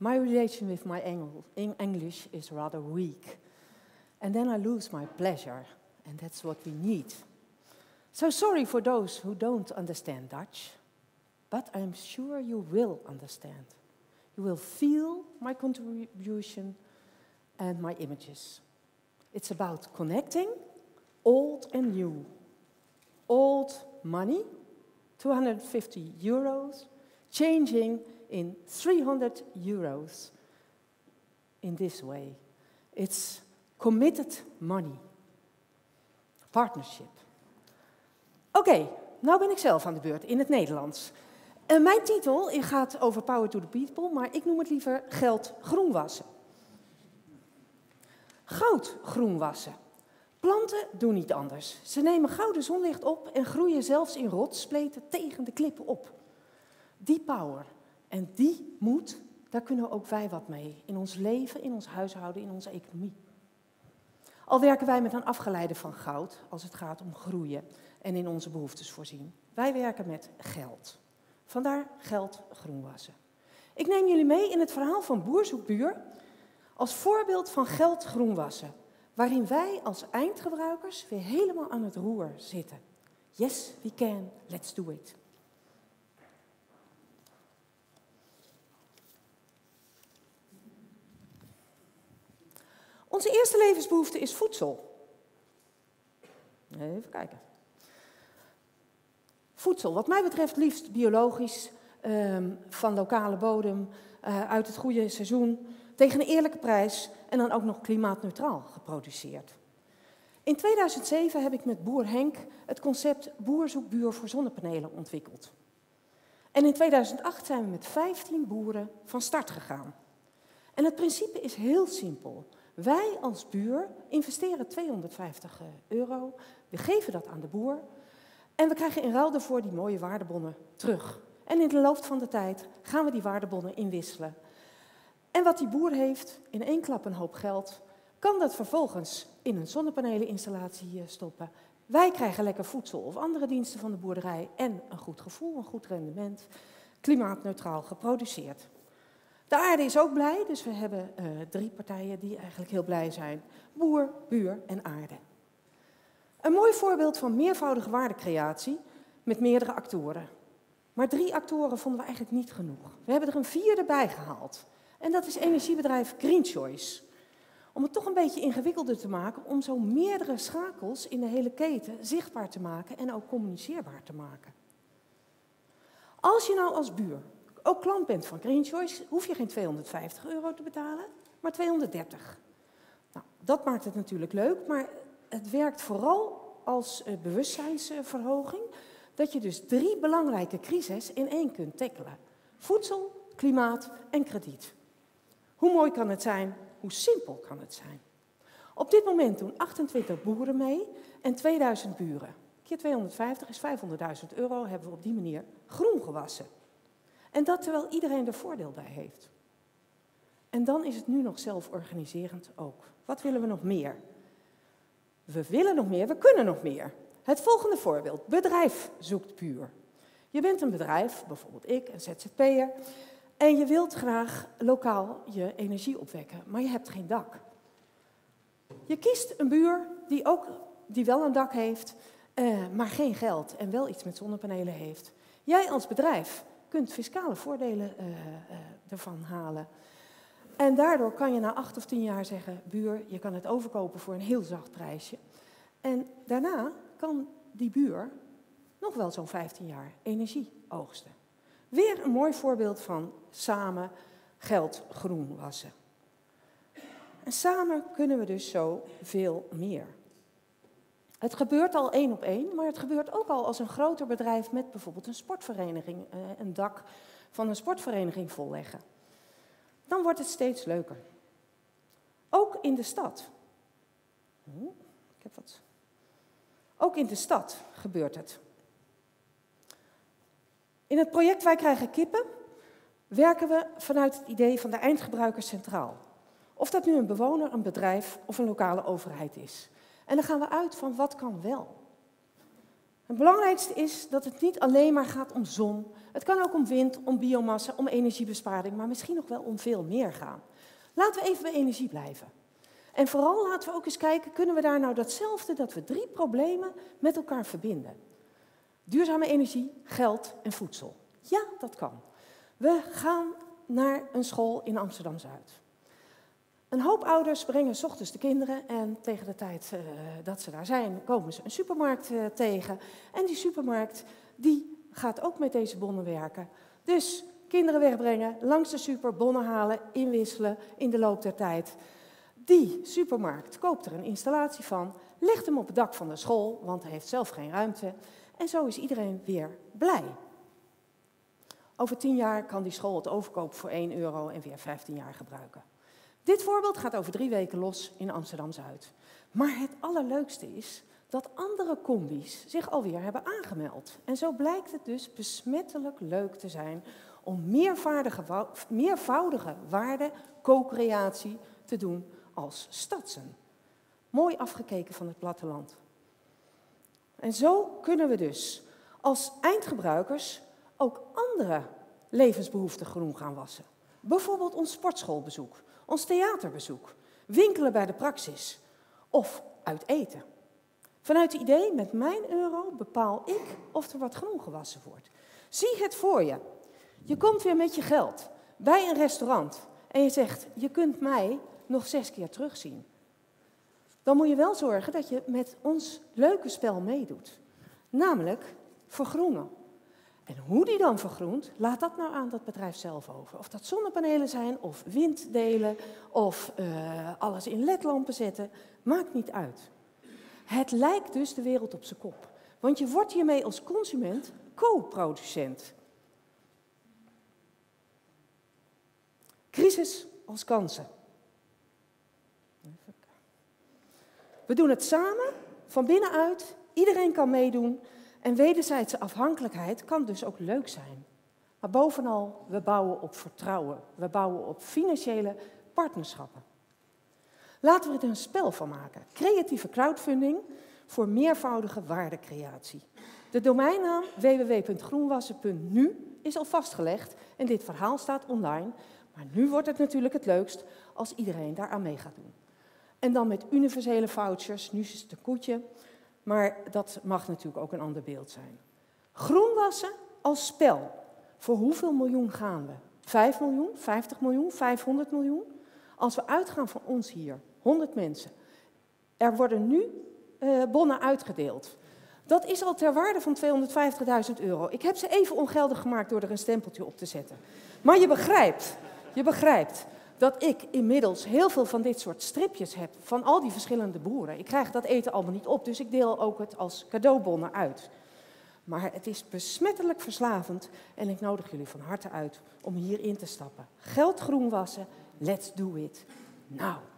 My relation with my English is rather weak. And then I lose my pleasure, and that's what we need. So sorry for those who don't understand Dutch, but I'm sure you will understand. You will feel my contribution and my images. It's about connecting old and new. Old money, 250 euros, changing in 300 euros in this way. It's committed money. Partnership. Oké, nou ben ik zelf aan de beurt in het Nederlands. Mijn titel gaat over Power to the People, maar ik noem het liever geld groen wassen. Goud groen wassen. Planten doen niet anders. Ze nemen gouden zonlicht op en groeien zelfs in rotsspleten tegen de klippen op. Die power en die moed, daar kunnen ook wij wat mee. In ons leven, in ons huishouden, in onze economie. Al werken wij met een afgeleide van goud als het gaat om groeien en in onze behoeftes voorzien. Wij werken met geld. Vandaar geld groen wassen. Ik neem jullie mee in het verhaal van Boer zoekt buur als voorbeeld van geld groen wassen, waarin wij als eindgebruikers weer helemaal aan het roer zitten. Yes, we can. Let's do it. Onze eerste levensbehoefte is voedsel. Even kijken. Voedsel, wat mij betreft liefst biologisch, van lokale bodem, uit het goede seizoen, tegen een eerlijke prijs en dan ook nog klimaatneutraal geproduceerd. In 2007 heb ik met boer Henk het concept Boer zoekt buur voor zonnepanelen ontwikkeld. En in 2008 zijn we met 15 boeren van start gegaan. En het principe is heel simpel. Wij als buur investeren 250 euro, we geven dat aan de boer en we krijgen in ruil daarvoor die mooie waardebonnen terug. En in de loop van de tijd gaan we die waardebonnen inwisselen. En wat die boer heeft, in één klap een hoop geld, kan dat vervolgens in een zonnepaneleninstallatie stoppen. Wij krijgen lekker voedsel of andere diensten van de boerderij en een goed gevoel, een goed rendement, klimaatneutraal geproduceerd. De aarde is ook blij, dus we hebben 3 partijen die eigenlijk heel blij zijn. Boer, buur en aarde. Een mooi voorbeeld van meervoudige waardecreatie met meerdere actoren. Maar 3 actoren vonden we eigenlijk niet genoeg. We hebben er een 4e bij gehaald. En dat is energiebedrijf Green Choice. Om het toch een beetje ingewikkelder te maken, om zo meerdere schakels in de hele keten zichtbaar te maken en ook communiceerbaar te maken. Als je nou als buur ook klant bent van Green Choice, hoef je geen 250 euro te betalen, maar 230. Nou, dat maakt het natuurlijk leuk, maar het werkt vooral als bewustzijnsverhoging, dat je dus 3 belangrijke crises in één kunt tackelen. Voedsel, klimaat en krediet. Hoe mooi kan het zijn? Hoe simpel kan het zijn? Op dit moment doen 28 boeren mee en 2000 buren. Keer 250 is 500.000 euro, hebben we op die manier groen gewassen. En dat terwijl iedereen er voordeel bij heeft. En dan is het nu nog zelforganiserend ook. Wat willen we nog meer? We willen nog meer, we kunnen nog meer. Het volgende voorbeeld, bedrijf zoekt buur. Je bent een bedrijf, bijvoorbeeld ik, een ZZP'er, en je wilt graag lokaal je energie opwekken, maar je hebt geen dak. Je kiest een buur die wel een dak heeft, maar geen geld en wel iets met zonnepanelen heeft. Jij als bedrijf kunt fiscale voordelen ervan halen. En daardoor kan je na 8 of 10 jaar zeggen, buur, je kan het overkopen voor een heel zacht prijsje. En daarna kan die buur nog wel zo'n 15 jaar energie oogsten. Weer een mooi voorbeeld van samen geld groen wassen. En samen kunnen we dus zo veel meer. Het gebeurt al 1 op 1, maar het gebeurt ook al als een groter bedrijf met bijvoorbeeld een sportvereniging, een dak van een sportvereniging volleggen. Dan wordt het steeds leuker. Ook in de stad. Ook in de stad gebeurt het. In het project Wij krijgen kippen werken we vanuit het idee van de eindgebruiker centraal. Of dat nu een bewoner, een bedrijf of een lokale overheid is. En dan gaan we uit van wat kan wel. Het belangrijkste is dat het niet alleen maar gaat om zon. Het kan ook om wind, om biomassa, om energiebesparing, maar misschien nog wel om veel meer gaan. Laten we even bij energie blijven. En vooral laten we ook eens kijken, kunnen we daar nou datzelfde, dat we 3 problemen met elkaar verbinden? Duurzame energie, geld en voedsel. Ja, dat kan. We gaan naar een school in Amsterdam-Zuid. Een hoop ouders brengen 's ochtends de kinderen en tegen de tijd dat ze daar zijn, komen ze een supermarkt tegen. En die supermarkt die gaat ook met deze bonnen werken. Dus kinderen wegbrengen, langs de super, bonnen halen, inwisselen in de loop der tijd. Die supermarkt koopt er een installatie van, legt hem op het dak van de school, want hij heeft zelf geen ruimte. En zo is iedereen weer blij. Over 10 jaar kan die school het overkopen voor €1 en weer 15 jaar gebruiken. Dit voorbeeld gaat over 3 weken los in Amsterdam-Zuid. Maar het allerleukste is dat andere combi's zich alweer hebben aangemeld. En zo blijkt het dus besmettelijk leuk te zijn om meervoudige waarde co-creatie te doen als stadsen. Mooi afgekeken van het platteland. En zo kunnen we dus als eindgebruikers ook andere levensbehoeften groen gaan wassen. Bijvoorbeeld ons sportschoolbezoek, ons theaterbezoek, winkelen bij de praxis of uit eten. Vanuit het idee, met mijn euro bepaal ik of er wat groen gewassen wordt. Zie het voor je. Je komt weer met je geld bij een restaurant en je zegt, je kunt mij nog 6 keer terugzien. Dan moet je wel zorgen dat je met ons leuke spel meedoet. Namelijk vergroenen. En hoe die dan vergroent, laat dat nou aan dat bedrijf zelf over. Of dat zonnepanelen zijn, of winddelen, of alles in ledlampen zetten, maakt niet uit. Het lijkt dus de wereld op zijn kop. Want je wordt hiermee als consument co-producent. Crisis als kansen. We doen het samen, van binnenuit, iedereen kan meedoen. En wederzijdse afhankelijkheid kan dus ook leuk zijn. Maar bovenal, we bouwen op vertrouwen. We bouwen op financiële partnerschappen. Laten we er een spel van maken. Creatieve crowdfunding voor meervoudige waardecreatie. De domeinnaam www.groenwassen.nu is al vastgelegd en dit verhaal staat online. Maar nu wordt het natuurlijk het leukst als iedereen daaraan mee gaat doen. En dan met universele vouchers, nu is het een koetje. Maar dat mag natuurlijk ook een ander beeld zijn. Groenwassen als spel. Voor hoeveel miljoen gaan we? 5 miljoen, 50 miljoen, 500 miljoen? Als we uitgaan van ons hier, 100 mensen. Er worden nu bonnen uitgedeeld. Dat is al ter waarde van €250.000. Ik heb ze even ongeldig gemaakt door er een stempeltje op te zetten. Maar je begrijpt dat ik inmiddels heel veel van dit soort stripjes heb van al die verschillende boeren. Ik krijg dat eten allemaal niet op, dus ik deel ook het als cadeaubonnen uit. Maar het is besmettelijk verslavend en ik nodig jullie van harte uit om hierin te stappen. Geld groen wassen, let's do it now.